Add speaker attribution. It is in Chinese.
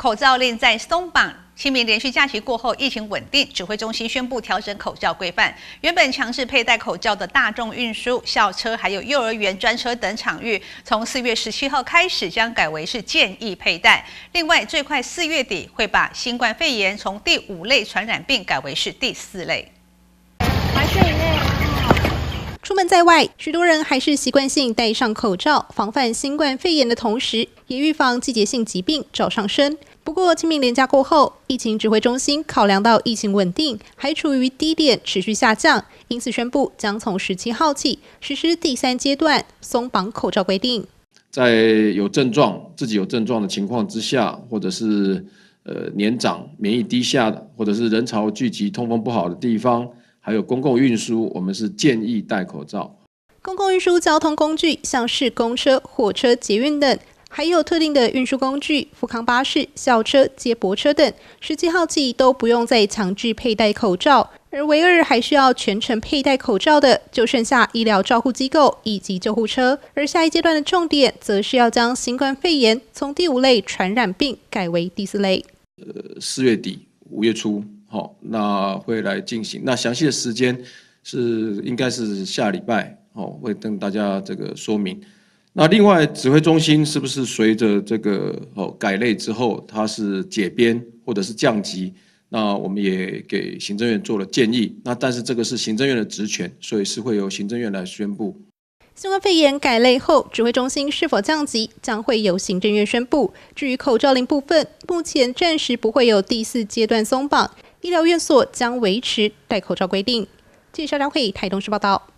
Speaker 1: 口罩令在松绑。清明连续假期过后，疫情稳定，指挥中心宣布调整口罩规范。原本强制佩戴口罩的大众运输、校车还有幼儿园专车等场域，从4月17号开始将改为是建议佩戴。另外，最快4月底会把新冠肺炎从第5类传染病改为是第4类。
Speaker 2: 还是以内。出门在外，许多人还是习惯性戴上口罩，防范新冠肺炎的同时，也预防季节性疾病找上身。不过，清明连假过后，疫情指挥中心考量到疫情稳定，还处于低点持续下降，因此宣布将从17号起实施第3阶段松绑口罩规定。
Speaker 3: 在自己有症状的情况之下，或者是年长、免疫低下的，或者是人潮聚集、通风不好的地方。还有公共运输，我们是建议戴口罩。
Speaker 2: 公共运输交通工具，像是公车、火车、捷运等，还有特定的运输工具，复康巴士、校车、接驳车等，17号起都不用再强制佩戴口罩。而唯二还需要全程佩戴口罩的，就剩下医疗照护机构以及救护车。而下一阶段的重点，则是要将新冠肺炎从第5类传染病改为第4类。
Speaker 3: 4月底、5月初。那会来进行，那详细的时间应该是下礼拜，会跟大家这个说明。那另外，指挥中心是不是随着这个改类之后，它是解编或者是降级？那我们也给行政院做了建议。那但是这个是行政院的职权，所以是会由行政院来宣布。
Speaker 2: 新冠肺炎改类后，指挥中心是否降级，将会由行政院宣布。至于口罩令部分，目前暂时不会有第4阶段松绑。医疗院所将维持戴口罩规定。记者肖佳慧台东市报道。